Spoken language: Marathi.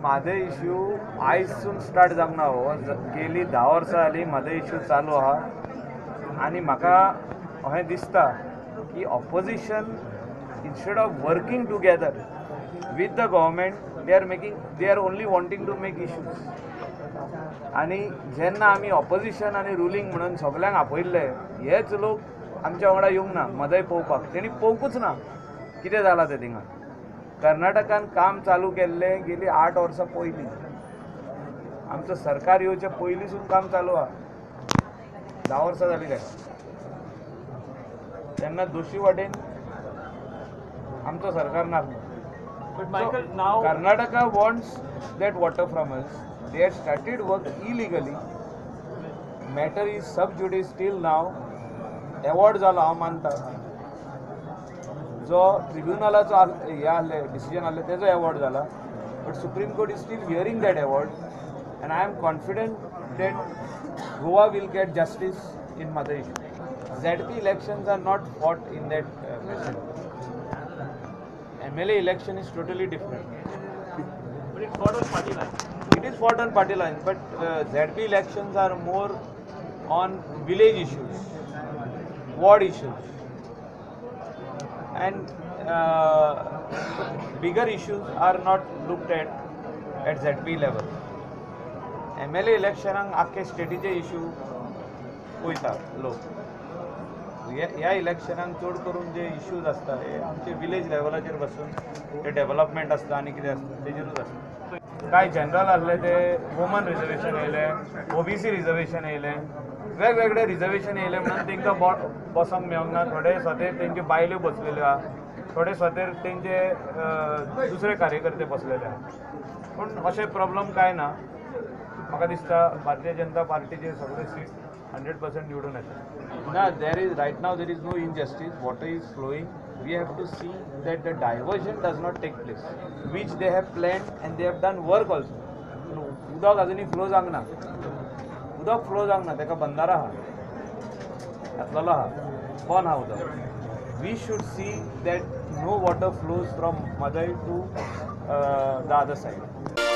म्हादे इश्यू आयसून स्टार्ट जावना हो. गेली 10 वर्सां जाली म्हादे इश्यू चालू आहा आनी म्हाका अशें दिसता की opposition instead of working together with the government they are only wanting to make issues. आणि जेन्ना आमी ऑपोजिशन आनी रुलींग म्हणून सगळ्यांक आपयल्ले हेच लोक आमच्या वांगडा येवंक ना मदय पळोवपाक. तेणी पळोवंकूच ना कितें जालां तें थिंगा. कर्नाटकान काम चालू केल्लें गेली 8 वर्सां पयलीं. आमचं सरकार येवचे पयलींसून काम चालू आहा. 10 वर्सां जालीं तेका. तेन्ना दोशी वाटेन आमचं सरकार नासलें. But Michael, now Karnataka wants that water from us. They have started work illegally. Matter is sub judice till now. Award झाला हांव मानता. जो ट्रिब्युनलाचो हे आहले डिसिजन आहले तेजो अवॉर्ड जाला. But supreme court is still hearing that award and I am confident that Goa will get justice in mother issue. ZP elections are not fought in that fashion. MLA election is totally different. but it's fought on party line. It is fought on party lines, but ZP elections are more on village issues, ward issues, and bigger issues are not looked at ZP level. MLA election आख्खे स्टेटीचे इश्यू पळयता लोक. ह्या इलेक्शनाक चड करून जे इश्यूज आसता हे आमचे विलेज लेवलाचेर बसून ते डेव्हलपमेंट आसता आनी कितें आसता तेजेरूच आसता. कांय जनरल आसले ते वुमन रिजर्वेशन येयलें, OBC रिजर्वेशन येयलें, वेगवेगळे रिजर्वेशन येयले म्हणून तांकां बसोंक मेळोंक ना. थोडे स्वते तेंच्यो बायल्यो बसलेल्यो आहा, थोडे स्वतेर तेंचे दुसरे कार्यकर्ते बसलेले आहा. पूण अशें प्रॉब्लम कांय ना. म्हाका दिसता भारतीय जनता पार्टीचे सगळे सीट 100% निवडून येता. ना right now there is no injustice. Water is flowing. We have to see that the diversion does not take place, which they have planned and they have done work also. उदक अजुनी फ्लो जावंक ना. उदक फ्लो जावंक ना. ताका बंदारा आहा, येतलो आहा, बंद आहा उदक. We should see that no water flows from Madai to the other side.